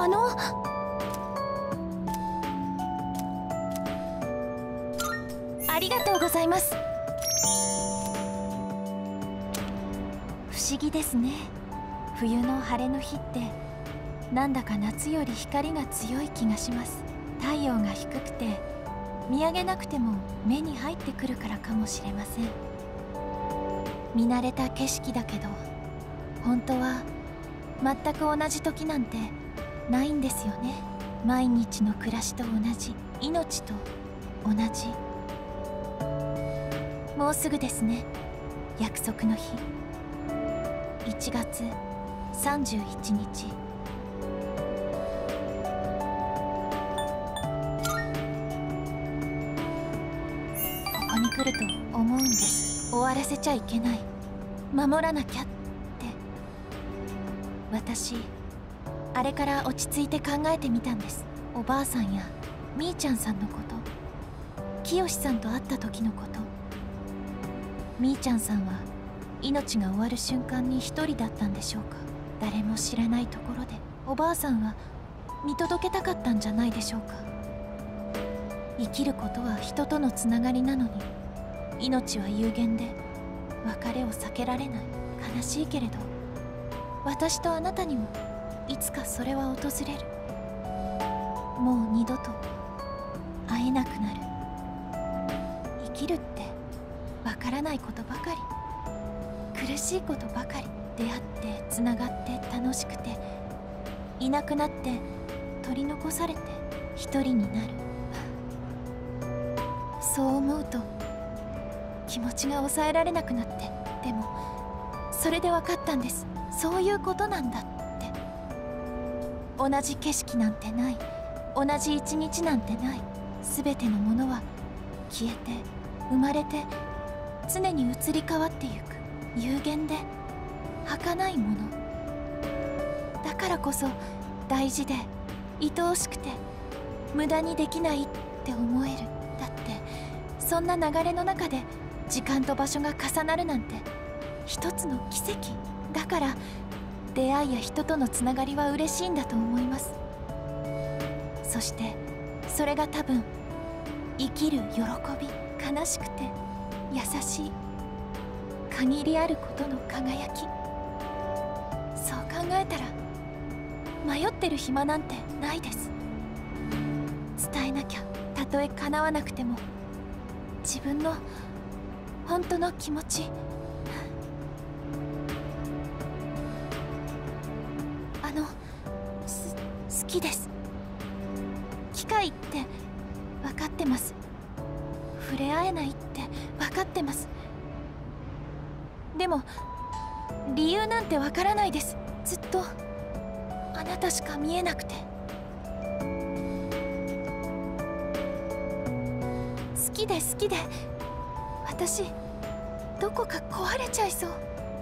ありがとうございます。不思議ですね。冬の晴れの日ってなんだか夏より光が強い気がします。太陽が低くて見上げなくても目に入ってくるからかもしれません。見慣れた景色だけど本当は全く同じ時なんてないんですよね。毎日の暮らしと同じ、命と同じ。もうすぐですね、約束の日。1月31日。ここに来ると思うんです。終わらせちゃいけない、守らなきゃって。私あれから落ち着いて考えてみたんです。おばあさんやみーちゃんさんのこと、清さんと会った時のこと。みーちゃんさんは命が終わる瞬間に一人だったんでしょうか。誰も知らないところでおばあさんは見届けたかったんじゃないでしょうか。生きることは人とのつながりなのに、命は有限で別れを避けられない。悲しいけれど私とあなたにもいつかそれは訪れる。もう二度と会えなくなる。生きるってわからないことばかり、苦しいことばかり。出会ってつながって楽しくて、いなくなって取り残されて一人になる。そう思うと気持ちが抑えられなくなって、でもそれで分かったんです。そういうことなんだって。同じ景色なんてない、同じ一日なんてない。全てのものは消えて生まれて常に移り変わってゆく、有限で儚いものだからこそ大事で愛おしくて無駄にできないって思える。だってそんな流れの中で時間と場所が重なるなんて一つの奇跡だから、出会いや人とのつながりは嬉しいんだと思います。そしてそれが多分生きる喜び、悲しくて優しい、限りあることの輝き。そう考えたら迷ってる暇なんてないです。伝えなきゃ、たとえ叶わなくても自分の本当の気持ち。好きです。機械って分かってます。触れ合えないって分かってます。でも理由なんて分からないです。ずっとあなたしか見えなくて。好きで好きで私どこか壊れちゃいそう。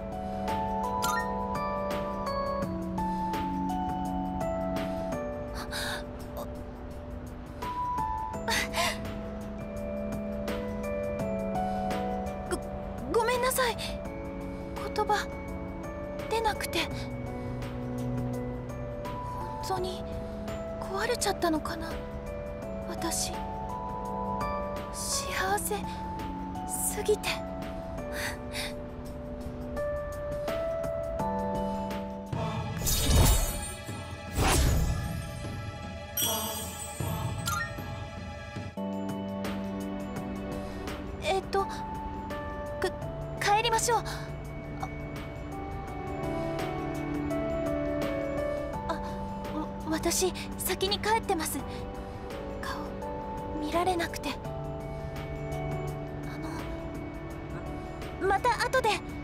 ごめんなさい。言葉出なくて。本当に壊れちゃったのかな私。幸せすぎて。帰りましょう。私先に帰ってます。顔見られなくて。また後で。